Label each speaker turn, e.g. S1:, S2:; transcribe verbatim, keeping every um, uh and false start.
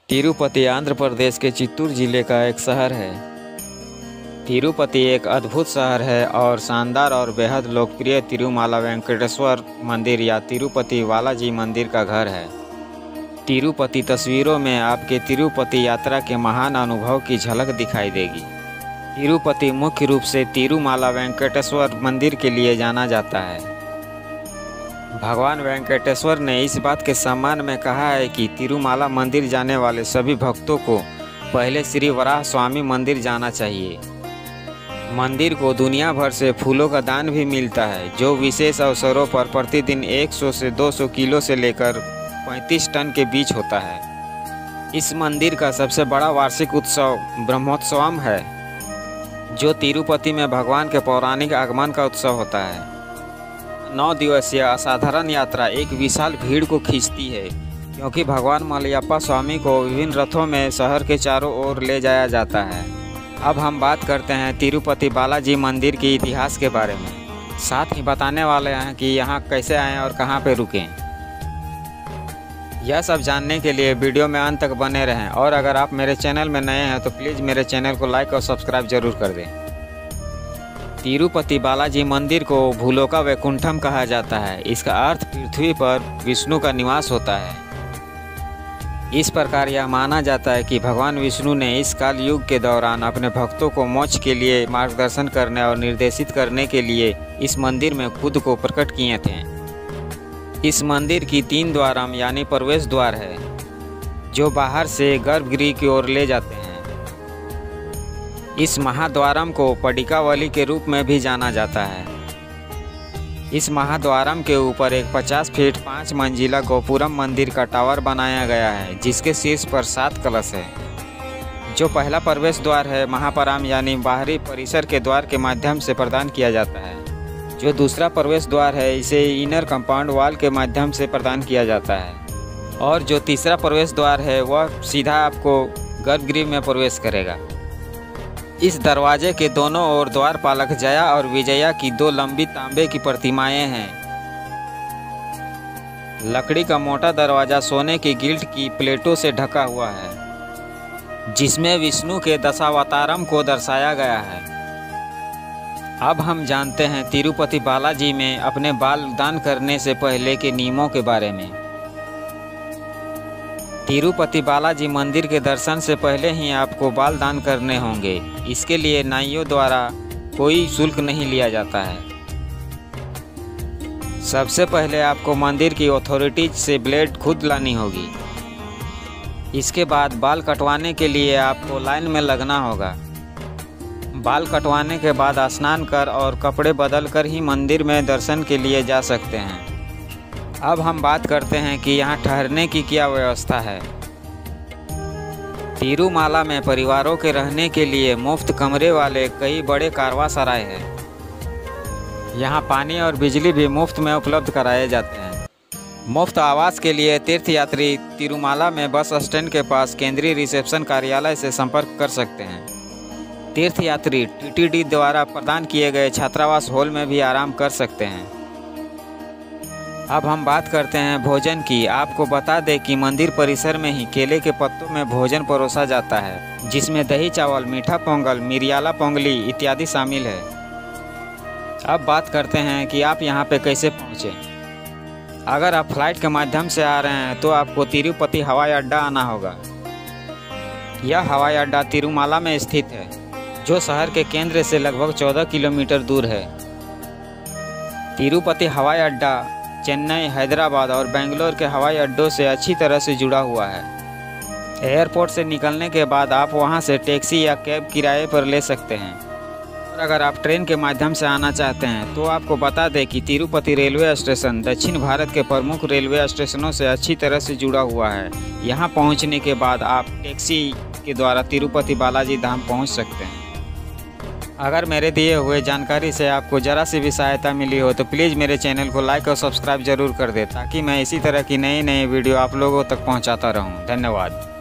S1: तिरुपति आंध्र प्रदेश के चित्तूर जिले का एक शहर है। तिरुपति एक अद्भुत शहर है और शानदार और बेहद लोकप्रिय तिरुमाला वेंकटेश्वर मंदिर या तिरुपति बालाजी मंदिर का घर है। तिरुपति तस्वीरों में आपके तिरुपति यात्रा के महान अनुभव की झलक दिखाई देगी। तिरुपति मुख्य रूप से तिरुमाला वेंकटेश्वर मंदिर के लिए जाना जाता है। भगवान वेंकटेश्वर ने इस बात के सम्मान में कहा है कि तिरुमाला मंदिर जाने वाले सभी भक्तों को पहले श्री वराह स्वामी मंदिर जाना चाहिए। मंदिर को दुनिया भर से फूलों का दान भी मिलता है, जो विशेष अवसरों पर प्रतिदिन सौ से दो सौ किलो से लेकर पैंतीस टन के बीच होता है। इस मंदिर का सबसे बड़ा वार्षिक उत्सव ब्रह्मोत्सवम है, जो तिरुपति में भगवान के पौराणिक आगमन का उत्सव होता है। नौ दिवसीय असाधारण यात्रा एक विशाल भीड़ को खींचती है, क्योंकि भगवान मलयप्पा स्वामी को विभिन्न रथों में शहर के चारों ओर ले जाया जाता है। अब हम बात करते हैं तिरुपति बालाजी मंदिर के इतिहास के बारे में, साथ ही बताने वाले हैं कि यहाँ कैसे आएँ और कहाँ पे रुकें। यह सब जानने के लिए वीडियो में अंत तक बने रहें, और अगर आप मेरे चैनल में नए हैं तो प्लीज़ मेरे चैनल को लाइक और सब्सक्राइब जरूर कर दें। तिरुपति बालाजी मंदिर को भूलोका वैकुंठम कहा जाता है। इसका अर्थ पृथ्वी पर विष्णु का निवास होता है। इस प्रकार यह माना जाता है कि भगवान विष्णु ने इस काल युग के दौरान अपने भक्तों को मोक्ष के लिए मार्गदर्शन करने और निर्देशित करने के लिए इस मंदिर में खुद को प्रकट किए थे। इस मंदिर की तीन द्वारम यानी प्रवेश द्वार है, जो बाहर से गर्भगृह की ओर ले जाते हैं। इस महाद्वारम को पडिकावली के रूप में भी जाना जाता है। इस महाद्वारम के ऊपर एक पचास फीट पाँच मंजिला गोपुरम मंदिर का टावर बनाया गया है, जिसके शीर्ष पर सात कलश है। जो पहला प्रवेश द्वार है महापराम यानी बाहरी परिसर के द्वार के माध्यम से प्रदान किया जाता है। जो दूसरा प्रवेश द्वार है इसे इनर कंपाउंड वॉल के माध्यम से प्रदान किया जाता है, और जो तीसरा प्रवेश द्वार है वह सीधा आपको गर्भगृह में प्रवेश करेगा। इस दरवाजे के दोनों ओर द्वारपालक जया और विजया की दो लंबी तांबे की प्रतिमाएं हैं। लकड़ी का मोटा दरवाजा सोने की गिल्ट की प्लेटों से ढका हुआ है, जिसमें विष्णु के दशावतारम को दर्शाया गया है। अब हम जानते हैं तिरुपति बालाजी में अपने बाल दान करने से पहले के नियमों के बारे में। तिरुपति बालाजी मंदिर के दर्शन से पहले ही आपको बाल दान करने होंगे। इसके लिए नाइयों द्वारा कोई शुल्क नहीं लिया जाता है। सबसे पहले आपको मंदिर की अथॉरिटीज से ब्लेड खुद लानी होगी। इसके बाद बाल कटवाने के लिए आपको लाइन में लगना होगा। बाल कटवाने के बाद स्नान कर और कपड़े बदल कर ही मंदिर में दर्शन के लिए जा सकते हैं। अब हम बात करते हैं कि यहाँ ठहरने की क्या व्यवस्था है। तिरुमाला में परिवारों के रहने के लिए मुफ्त कमरे वाले कई बड़े कारवा सराय हैं। यहाँ पानी और बिजली भी मुफ्त में उपलब्ध कराए जाते हैं। मुफ्त आवास के लिए तीर्थयात्री तिरुमाला में बस स्टैंड के पास केंद्रीय रिसेप्शन कार्यालय से संपर्क कर सकते हैं। तीर्थयात्री टीटीडी द्वारा प्रदान किए गए छात्रावास हॉल में भी आराम कर सकते हैं। अब हम बात करते हैं भोजन की। आपको बता दें कि मंदिर परिसर में ही केले के पत्तों में भोजन परोसा जाता है, जिसमें दही चावल, मीठा पोंगल, मिरियाला पोंगली इत्यादि शामिल है। अब बात करते हैं कि आप यहाँ पे कैसे पहुँचे। अगर आप फ्लाइट के माध्यम से आ रहे हैं तो आपको तिरुपति हवाई अड्डा आना होगा। यह हवाई अड्डा तिरुमाला में स्थित है, जो शहर के केंद्र से लगभग चौदह किलोमीटर दूर है। तिरुपति हवाई अड्डा चेन्नई, हैदराबाद और बेंगलोर के हवाई अड्डों से अच्छी तरह से जुड़ा हुआ है। एयरपोर्ट से निकलने के बाद आप वहां से टैक्सी या कैब किराए पर ले सकते हैं। और अगर आप ट्रेन के माध्यम से आना चाहते हैं तो आपको बता दें कि तिरुपति रेलवे स्टेशन दक्षिण भारत के प्रमुख रेलवे स्टेशनों से अच्छी तरह से जुड़ा हुआ है। यहां पहुंचने के बाद आप टैक्सी के द्वारा तिरुपति बालाजी धाम पहुँच सकते हैं। अगर मेरे दिए हुए जानकारी से आपको ज़रा सी भी सहायता मिली हो तो प्लीज़ मेरे चैनल को लाइक और सब्सक्राइब जरूर कर दें, ताकि मैं इसी तरह की नई नई वीडियो आप लोगों तक पहुंचाता रहूं। धन्यवाद।